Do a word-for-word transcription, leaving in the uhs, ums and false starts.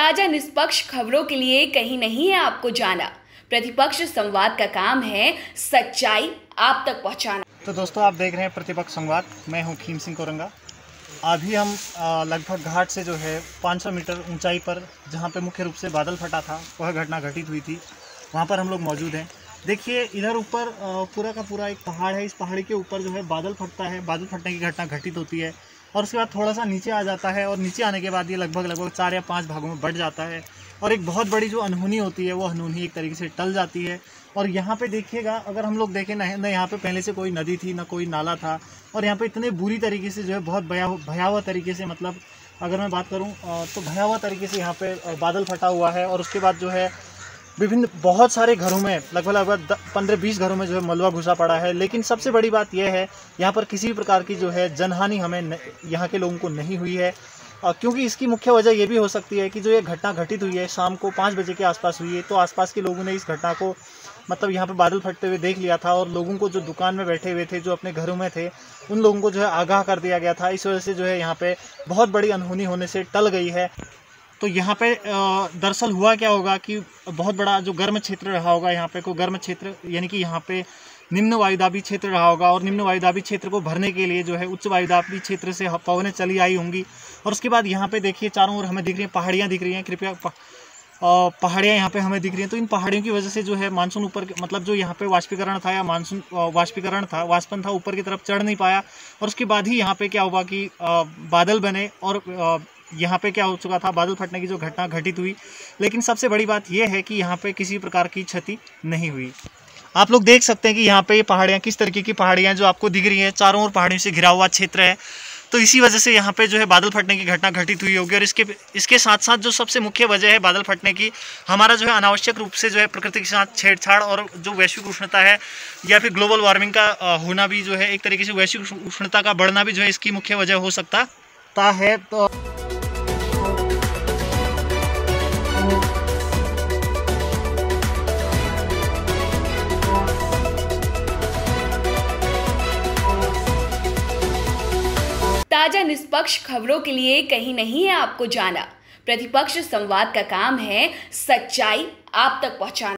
ताजा निष्पक्ष खबरों के लिए कहीं नहीं है आपको जाना। प्रतिपक्ष संवाद का काम है सच्चाई आप तक पहुंचाना। तो दोस्तों, आप देख रहे हैं प्रतिपक्ष संवाद। मैं हूं खीम सिंह कोरंगा। अभी हम लगभग घाट से जो है पाँच सौ मीटर ऊंचाई पर, जहां पे मुख्य रूप से बादल फटा था, वह घटना घटित हुई थी, वहां पर हम लोग मौजूद हैं। देखिए, इधर ऊपर पूरा का पूरा एक पहाड़ है। इस पहाड़ी के ऊपर जो है बादल फटता है, बादल फटने की घटना घटित होती है और उसके बाद थोड़ा सा नीचे आ जाता है और नीचे आने के बाद ये लगभग लगभग चार या पाँच भागों में बढ़ जाता है और एक बहुत बड़ी जो अनहोनी होती है वो अनहोनी एक तरीके से टल जाती है। और यहाँ पे देखिएगा, अगर हम लोग देखें ना, यहाँ पे पहले से कोई नदी थी ना कोई नाला था, और यहाँ पे इतने बुरी तरीके से जो है बहुत भयावह तरीके से, मतलब अगर मैं बात करूँ तो भयावह तरीके से यहाँ पे बादल फटा हुआ है। और उसके बाद जो है विभिन्न बहुत सारे घरों में, लगभग लगभग पंद्रह बीस घरों में जो है मलबा घुसा पड़ा है। लेकिन सबसे बड़ी बात यह है, यहाँ पर किसी भी प्रकार की जो है जनहानि हमें यहाँ के लोगों को नहीं हुई है, क्योंकि इसकी मुख्य वजह यह भी हो सकती है कि जो ये घटना घटित हुई है शाम को पाँच बजे के आसपास हुई है, तो आसपास के लोगों ने इस घटना को, मतलब यहाँ पे बादल फटते हुए देख लिया था और लोगों को, जो दुकान में बैठे हुए थे, जो अपने घरों में थे, उन लोगों को जो है आगाह कर दिया गया था। इस वजह से जो है यहाँ पे बहुत बड़ी अनहोनी होने से टल गई है। तो यहाँ पे दरअसल हुआ क्या होगा कि बहुत बड़ा जो गर्म क्षेत्र रहा होगा, यहाँ पे कोई गर्म क्षेत्र, यानी कि यहाँ पे निम्न वायुदाबी क्षेत्र रहा होगा, और निम्न वायुदाबी क्षेत्र को भरने के लिए जो है उच्च वायुदाबी क्षेत्र से पवनें चली आई होंगी। और उसके बाद यहाँ पे देखिए चारों ओर हमें दिख रही हैं पहाड़ियाँ दिख रही हैं, कृपया पहाड़ियाँ यहाँ पे हमें दिख रही हैं। तो इन पहाड़ियों की वजह से जो है मानसून ऊपर, मतलब जो यहाँ पे वाष्पीकरण था या मानसून वाष्पीकरण था, वाष्पन था, ऊपर की तरफ चढ़ नहीं पाया। और उसके बाद ही यहाँ पे क्या हुआ कि बादल बने और यहाँ पे क्या हो चुका था, बादल फटने की जो घटना घटित हुई। लेकिन सबसे बड़ी बात यह है कि यहाँ पे किसी प्रकार की क्षति नहीं हुई। आप लोग देख सकते हैं कि यहाँ पे ये पहाड़ियाँ किस तरीके की पहाड़ियाँ जो आपको दिख रही हैं, चारों ओर पहाड़ियों से घिरा हुआ क्षेत्र है। तो इसी वजह से यहाँ पे जो है बादल फटने की घटना घटित हुई होगी। और इसके इसके साथ साथ जो सबसे मुख्य वजह है बादल फटने की, हमारा जो है अनावश्यक रूप से जो है प्रकृति के साथ छेड़छाड़ और जो वैश्विक उष्णता है या फिर ग्लोबल वार्मिंग का होना भी जो है एक तरीके से वैश्विक उष्णता का बढ़ना भी जो है इसकी मुख्य वजह हो सकता है। तो ताजा निष्पक्ष खबरों के लिए कहीं नहीं है आपको जाना। प्रतिपक्ष संवाद का काम है सच्चाई आप तक पहुंचाना।